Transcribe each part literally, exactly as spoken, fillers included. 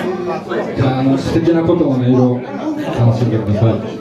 じゃあ、あの素敵なことの音色を楽しんでください。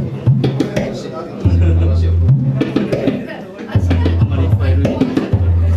あ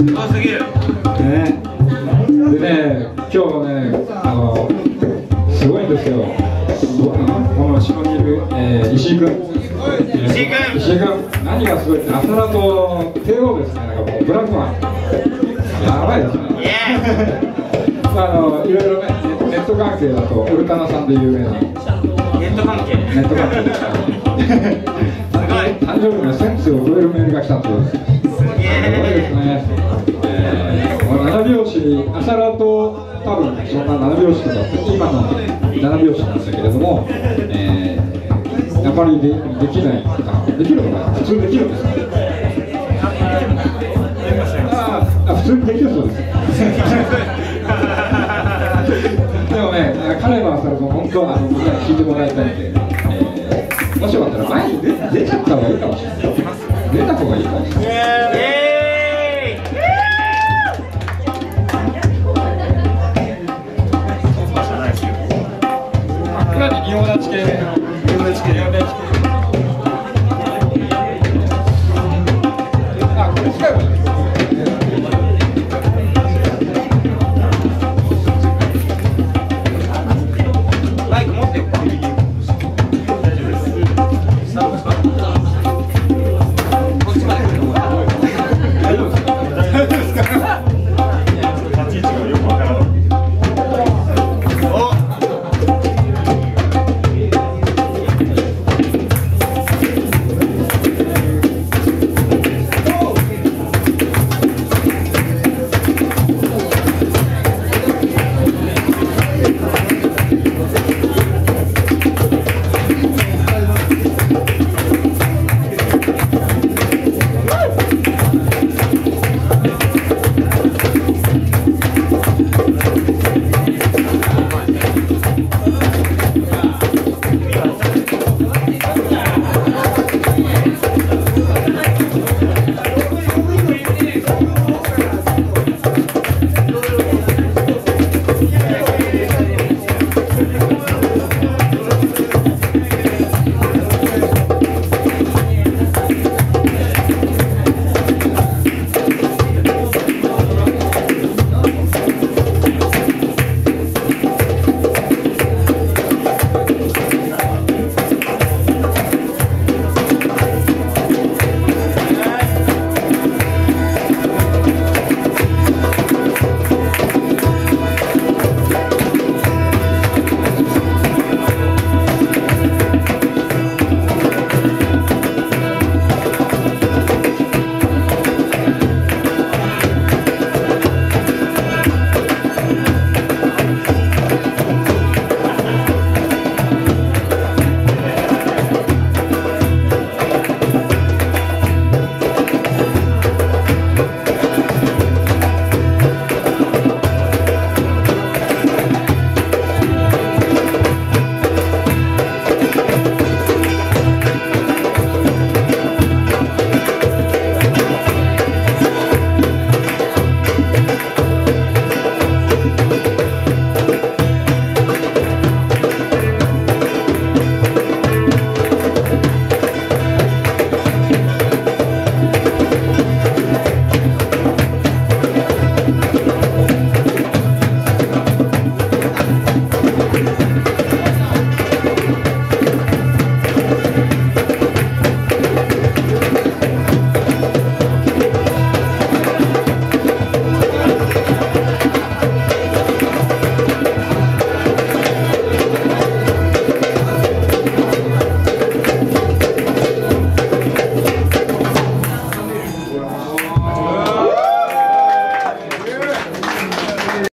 すごすぎる。 ね、でね、今日ね、あのすごいんですよ。この後ろにいる、えー、石井君。 石井君。 石井君、何がすごいって、アサラと帝王ですね。なんかもうブラックマン。やばいですね。あのいろいろね、ネット関係だとオルタナさんで有名な。 ネット関係。 ネット関係ですから。誕生日のセンスを超えるメールが来たという。すごいですね。えー、このなな拍子、アサラと多分そんななな拍子とかって今のなな拍子なんだけれども、えー、やっぱり で, できないかできるのかな、普通できるんですかね。ああ、普通にできるそうです。でもね、彼のアサラと本当はあのみんなに聞いてもらいたいんで、えー、もしよかったら前に 出, 出ちゃった方がいいかもしれない。